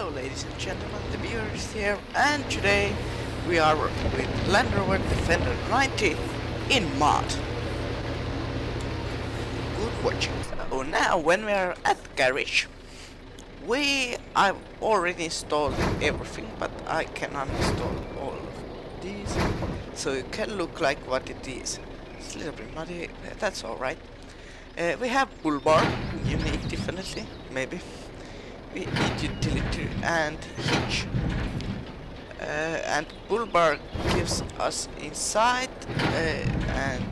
Hello ladies and gentlemen, the Beaver is here, and today we are with Land Rover Defender 90 in mod. Good watching. So now when we are at the garage, I've already installed everything, but I can uninstall all of these, so it can look like what it is. It's a little bit muddy, that's alright. We have bull bar, unique definitely, maybe. We need utility and hitch, and bull bar gives us inside, and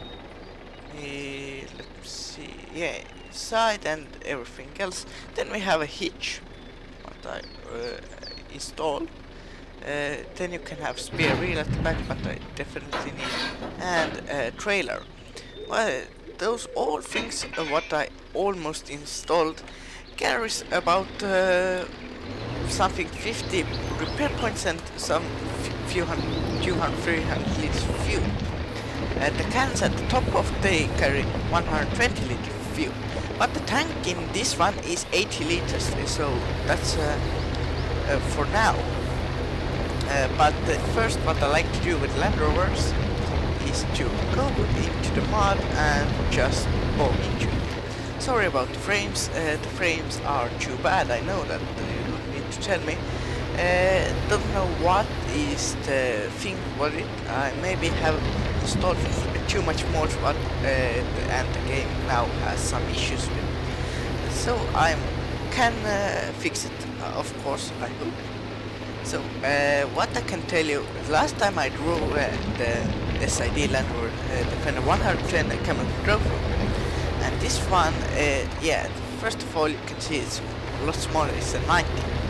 let's see, yeah, inside and everything else. Then we have a hitch, what I installed. Then you can have spare wheel at the back, but I definitely need, and a trailer. Well, those all things what I almost installed carries about something 50 repair points and some few hundred, 200, 300 liters fuel. The cans at the top of they carry 120 liters fuel, but the tank in this one is 80 liters, so that's for now. But first what I like to do with Land Rovers is to go into the mod and just go into it. Sorry about the frames are too bad, I know that you don't need to tell me. Don't know what is the thing with it. I maybe have installed too much more, but and the game now has some issues with it. So I can fix it, of course, I hope. So what I can tell you, last time I drove the SID Land Rover Defender 110 camel trophy. And this one, yeah, first of all you can see it's a lot smaller, it's a 90.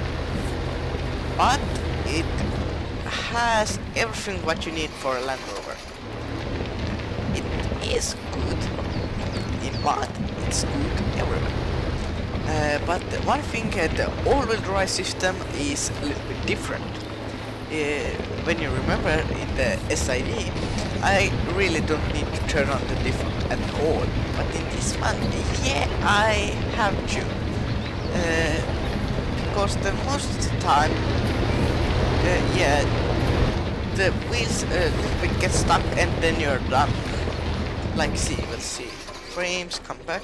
But it has everything what you need for a Land Rover. It is good in mod, it's good everywhere. But one thing, the all-wheel drive system is a little bit different. When you remember in the SID, I really don't need to turn on the default at all, but in this one, yeah, I have to, because the most of the time, yeah, the wheels will get stuck and then you're done. Like, see, let's see, frames come back,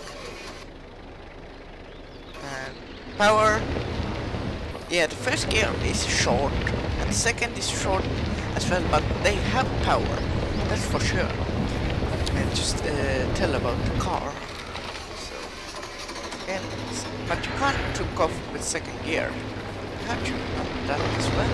and power, yeah, the first gear is short, and the second is short as well, but they have power. That's for sure. And just tell about the car. So, and but you can't took off with second gear. You have to remember that as well.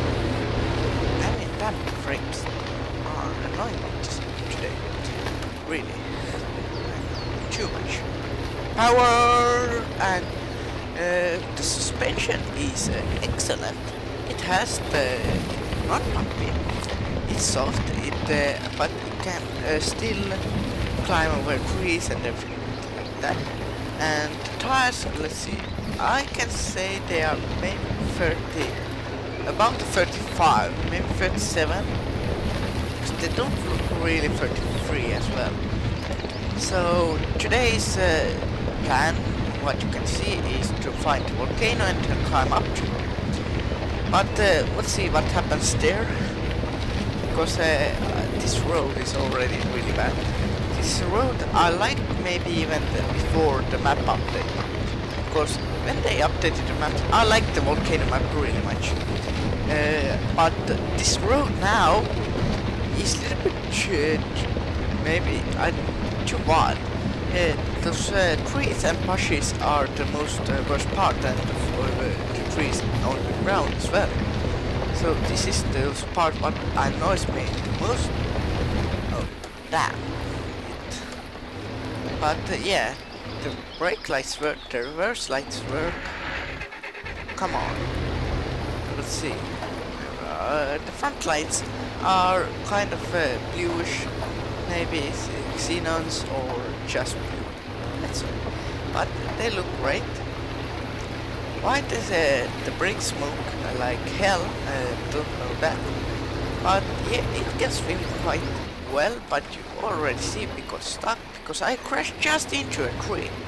I mean, damn frames are annoying today. Really, too much power, and the suspension is excellent. It has the not bumpy. It's soft, but it can still climb over trees and everything like that. And the tires, let's see, I can say they are maybe 30, about 35, maybe 37. They don't look really 33 as well. So today's plan, what you can see, is to find the volcano and to climb up to it. But let's see what happens there. Because this road is already really bad. This road I like maybe even before the map update. Because when they updated the map, I like the volcano map really much. But this road now is a little bit maybe too wide. Those trees and bushes are the most worst part, and the trees on the ground as well. So this is the part what annoys me the most. Oh, damn it. But yeah, the brake lights work, the reverse lights work. Come on. Let's see. The front lights are kind of bluish, maybe xenons or just blue. That's all. But they look great. Why does the brake smoke like hell? Don't know that. But yeah, it can swim quite well, but you already see because stuck, because I crashed just into a tree.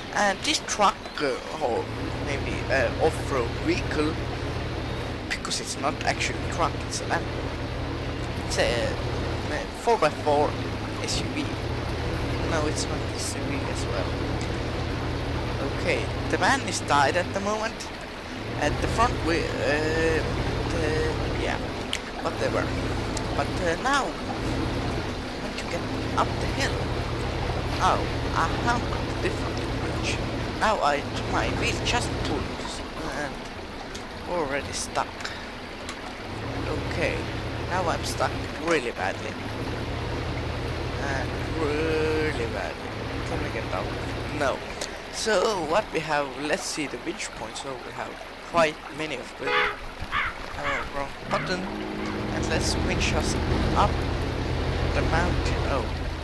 And this truck, or maybe off-road vehicle, because it's not actually a truck, it's a Land Rover. It's a 4x4 SUV. No, it's not SUV as well. Okay, the van is tied at the moment. At the front wheel, yeah, whatever. But now, when you get up the hill, oh, I have got a different bridge. Now my wheel just pulls and already stuck. Okay, now I'm stuck really badly. And really badly. Can we get out? No. So what we have, let's see the winch points. So we have quite many of them. Wrong button. And let's winch us up the mountain. Oh.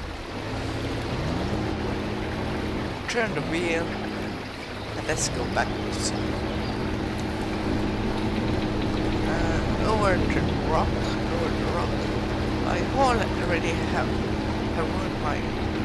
Turn the wheel. And let's go backwards. Over the rock. Over the rock. I already have ruined my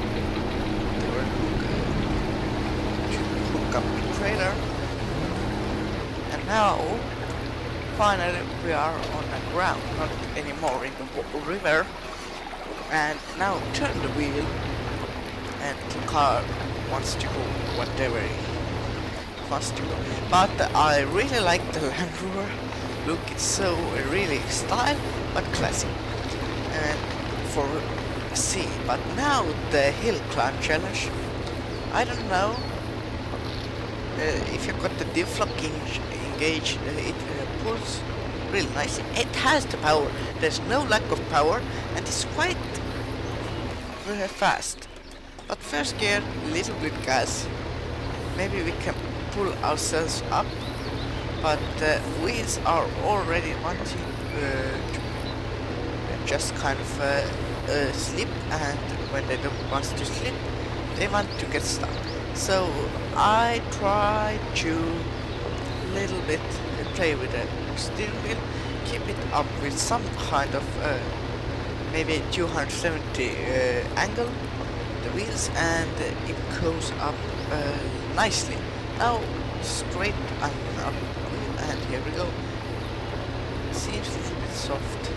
hook up the trailer. And now finally we are on the ground, not anymore in the river. And now turn the wheel and the car wants to go whatever it wants to go. But I really like the Land Rover. Look, it's so really style but classic. And for C, but now the hill climb challenge, I don't know if you got the diff lock engaged, it pulls really nicely. It has the power, there's no lack of power, and it's quite very fast. But first gear, little bit gas, maybe we can pull ourselves up, but the wheels are already wanting to just kind of slip, and when they don't want to slip, they want to get stuck. So I try to little bit play with the steering wheel, keep it up with some kind of maybe 270 angle, the wheels, and it goes up nicely. Now straight and up, and here we go. Seems a little bit soft.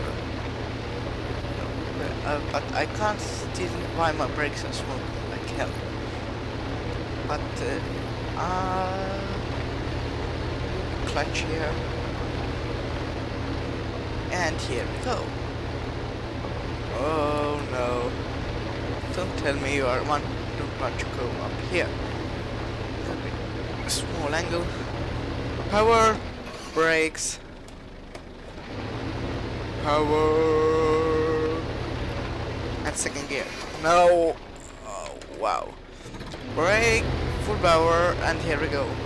But I can't still why my brakes are smoking like hell. But clutch here, and here we go. Oh no! Don't tell me you are don't want to go up here. A small angle. Power, brakes, power. And second gear. No! Oh, wow. Brake, full power, and here we go.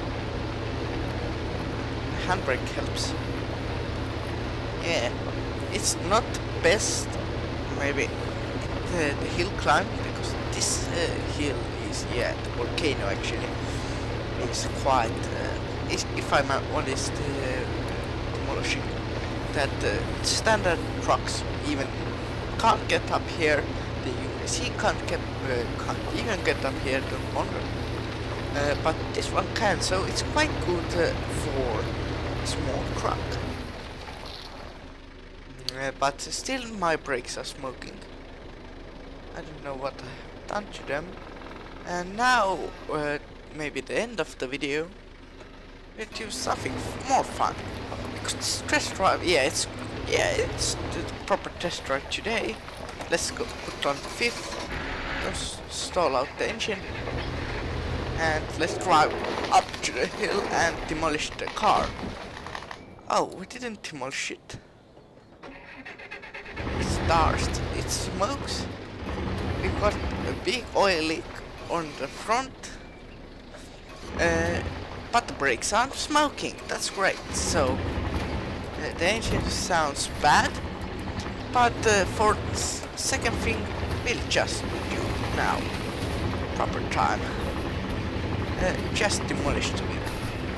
Handbrake helps. Yeah, it's not best, maybe, the hill climb, because this hill is, yeah, the volcano actually is quite, if I'm honest, demolishing. That standard trucks even can't get up here. The USC can't even get up here, don't wonder. But this one can, so it's quite good for a small truck. But still my brakes are smoking. I don't know what I have done to them. And now, maybe the end of the video, let's do something more fun. Because this test drive, it's the proper test drive today. Let's go put on the fifth, let's stall out the engine, and let's drive up to the hill and demolish the car. Oh, we didn't demolish it. It starts, it smokes. We got a big oil leak on the front, but the brakes aren't smoking. That's great. So the engine sounds bad, but for second thing we'll just do now. Proper time. Just demolish the wheel.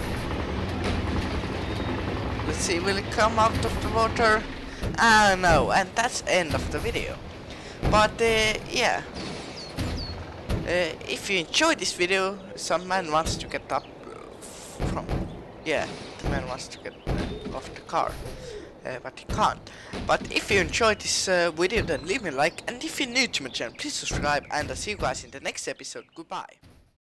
Let's see, will it come out of the water? Ah, no, and that's end of the video. But yeah, If you enjoyed this video, some man wants to get up from... Yeah, the man wants to get off the car, but he can't. But if you enjoyed this video, then leave me a like, and if you're new to my channel, please subscribe, and I'll see you guys in the next episode. Goodbye.